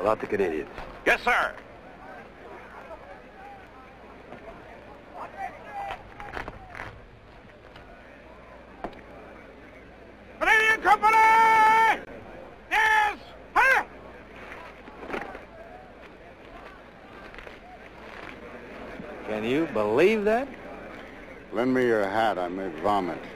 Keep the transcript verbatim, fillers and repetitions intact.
out the Canadians. Yes, sir. Canadian Company! Yes! Hurry! Can you believe that? Lend me your hat. I may vomit.